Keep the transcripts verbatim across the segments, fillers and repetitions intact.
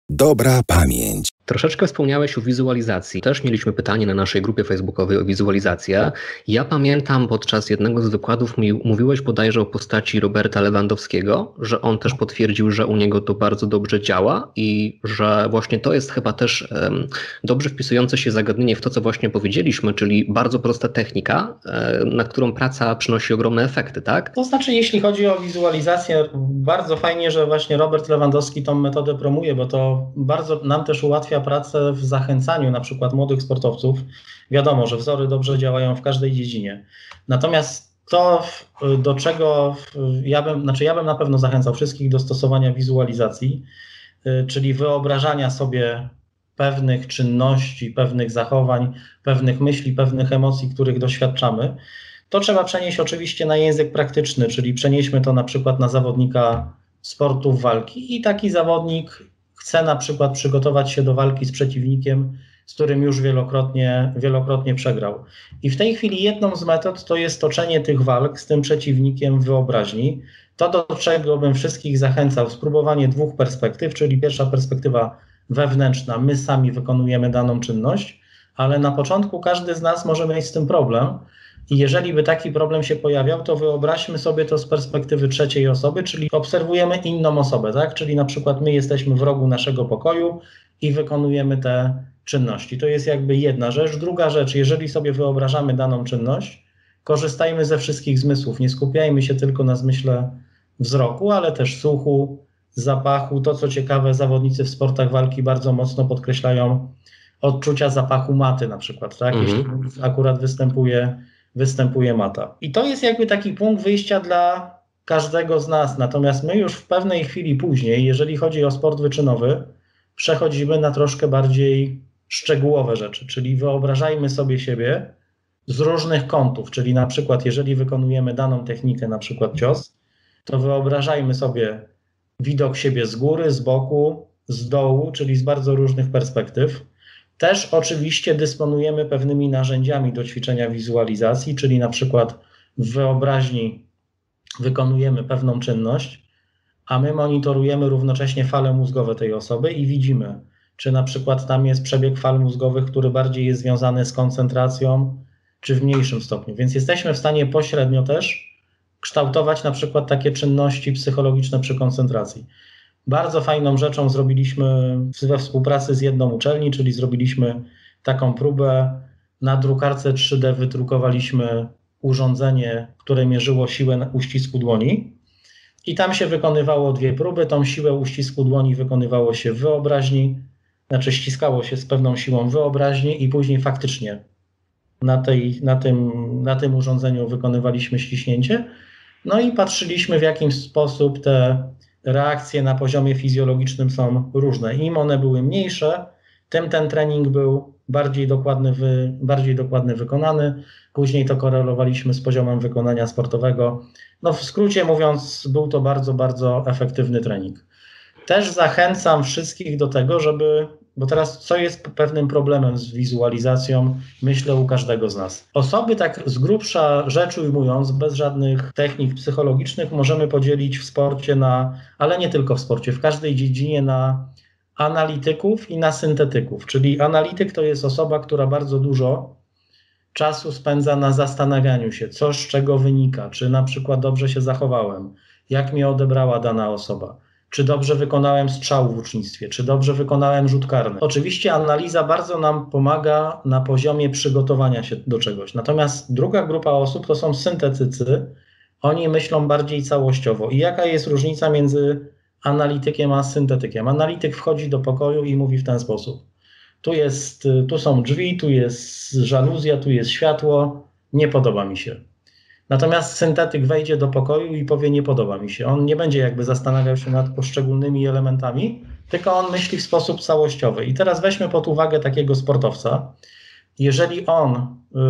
Dobra pamięć. Troszeczkę wspomniałeś o wizualizacji. Też mieliśmy pytanie na naszej grupie facebookowej o wizualizację. Ja pamiętam podczas jednego z wykładów mi mówiłeś bodajże o postaci Roberta Lewandowskiego, że on też potwierdził, że u niego to bardzo dobrze działa i że właśnie to jest chyba też um, dobrze wpisujące się zagadnienie w to, co właśnie powiedzieliśmy, czyli bardzo prosta technika, um, na którą praca przynosi ogromne efekty, tak? To znaczy, jeśli chodzi o wizualizację, bardzo fajnie, że właśnie Robert Lewandowski tą metodę promuje, bo to bardzo nam też ułatwia pracę w zachęcaniu na przykład młodych sportowców. Wiadomo, że wzory dobrze działają w każdej dziedzinie. Natomiast to, do czego ja bym, znaczy ja bym na pewno zachęcał wszystkich do stosowania wizualizacji, czyli wyobrażania sobie pewnych czynności, pewnych zachowań, pewnych myśli, pewnych emocji, których doświadczamy. To trzeba przenieść oczywiście na język praktyczny, czyli przenieśmy to na przykład na zawodnika sportów walki i taki zawodnik chce na przykład przygotować się do walki z przeciwnikiem, z którym już wielokrotnie, wielokrotnie przegrał. I w tej chwili jedną z metod to jest toczenie tych walk z tym przeciwnikiem w wyobraźni. To, do czego bym wszystkich zachęcał, spróbowanie dwóch perspektyw, czyli pierwsza perspektywa wewnętrzna, my sami wykonujemy daną czynność, ale na początku każdy z nas może mieć z tym problem. I jeżeli by taki problem się pojawiał, to wyobraźmy sobie to z perspektywy trzeciej osoby, czyli obserwujemy inną osobę, tak? Czyli na przykład my jesteśmy w rogu naszego pokoju i wykonujemy te czynności. To jest jakby jedna rzecz. Druga rzecz, jeżeli sobie wyobrażamy daną czynność, korzystajmy ze wszystkich zmysłów. Nie skupiajmy się tylko na zmyśle wzroku, ale też słuchu, zapachu. To, co ciekawe, zawodnicy w sportach walki bardzo mocno podkreślają odczucia zapachu maty na przykład, tak? Mhm. Jeśli akurat występuje występuje mata. I to jest jakby taki punkt wyjścia dla każdego z nas. Natomiast my już w pewnej chwili później, jeżeli chodzi o sport wyczynowy, przechodzimy na troszkę bardziej szczegółowe rzeczy, czyli wyobrażajmy sobie siebie z różnych kątów, czyli na przykład jeżeli wykonujemy daną technikę, na przykład cios, to wyobrażajmy sobie widok siebie z góry, z boku, z dołu, czyli z bardzo różnych perspektyw. Też oczywiście dysponujemy pewnymi narzędziami do ćwiczenia wizualizacji, czyli na przykład w wyobraźni wykonujemy pewną czynność, a my monitorujemy równocześnie fale mózgowe tej osoby i widzimy, czy na przykład tam jest przebieg fal mózgowych, który bardziej jest związany z koncentracją, czy w mniejszym stopniu. Więc jesteśmy w stanie pośrednio też kształtować na przykład takie czynności psychologiczne przy koncentracji. Bardzo fajną rzeczą zrobiliśmy we współpracy z jedną uczelni, czyli zrobiliśmy taką próbę. Na drukarce trzy D wydrukowaliśmy urządzenie, które mierzyło siłę uścisku dłoni i tam się wykonywało dwie próby. Tą siłę uścisku dłoni wykonywało się w wyobraźni, znaczy ściskało się z pewną siłą wyobraźni i później faktycznie na, tej, na, tym, na tym urządzeniu wykonywaliśmy ściśnięcie. No i patrzyliśmy, w jaki sposób te reakcje na poziomie fizjologicznym są różne. Im one były mniejsze, tym ten trening był bardziej dokładny, wy, bardziej dokładny wykonany. Później to korelowaliśmy z poziomem wykonania sportowego. No w skrócie mówiąc, był to bardzo, bardzo efektywny trening. Też zachęcam wszystkich do tego, żeby, bo teraz co jest pewnym problemem z wizualizacją, myślę u każdego z nas. Osoby tak z grubsza rzecz ujmując, bez żadnych technik psychologicznych możemy podzielić w sporcie na, ale nie tylko w sporcie, w każdej dziedzinie na analityków i na syntetyków. Czyli analityk to jest osoba, która bardzo dużo czasu spędza na zastanawianiu się, co z czego wynika, czy na przykład dobrze się zachowałem, jak mnie odebrała dana osoba. Czy dobrze wykonałem strzał w łucznictwie, czy dobrze wykonałem rzut karny. Oczywiście analiza bardzo nam pomaga na poziomie przygotowania się do czegoś. Natomiast druga grupa osób to są syntetycy. Oni myślą bardziej całościowo. I jaka jest różnica między analitykiem a syntetykiem? Analityk wchodzi do pokoju i mówi w ten sposób. Tu, jest, tu są drzwi, tu jest żaluzja, tu jest światło, nie podoba mi się. Natomiast syntetyk wejdzie do pokoju i powie, nie podoba mi się. On nie będzie jakby zastanawiał się nad poszczególnymi elementami, tylko on myśli w sposób całościowy. I teraz weźmy pod uwagę takiego sportowca. Jeżeli on y,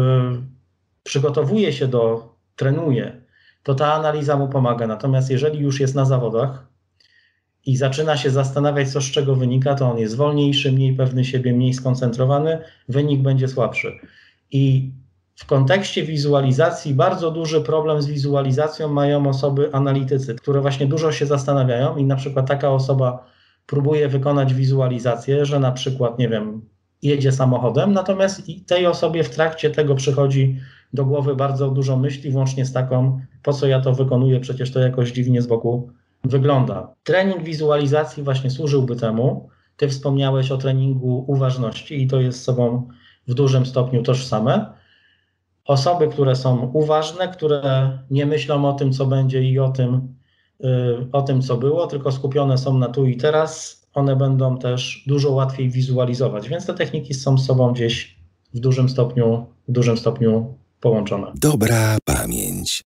przygotowuje się do, trenuje, to ta analiza mu pomaga. Natomiast jeżeli już jest na zawodach i zaczyna się zastanawiać, co z czego wynika, to on jest wolniejszy, mniej pewny siebie, mniej skoncentrowany, wynik będzie słabszy. I w kontekście wizualizacji bardzo duży problem z wizualizacją mają osoby analitycy, które właśnie dużo się zastanawiają i na przykład taka osoba próbuje wykonać wizualizację, że na przykład, nie wiem, jedzie samochodem, natomiast tej osobie w trakcie tego przychodzi do głowy bardzo dużo myśli, włącznie z taką, po co ja to wykonuję, przecież to jakoś dziwnie z boku wygląda. Trening wizualizacji właśnie służyłby temu. Ty wspomniałeś o treningu uważności i to jest z sobą w dużym stopniu tożsame. Osoby, które są uważne, które nie myślą o tym, co będzie i o tym, yy, o tym, co było, tylko skupione są na tu i teraz, one będą też dużo łatwiej wizualizować, więc te techniki są z sobą gdzieś w dużym stopniu, w dużym stopniu połączone. Dobra pamięć.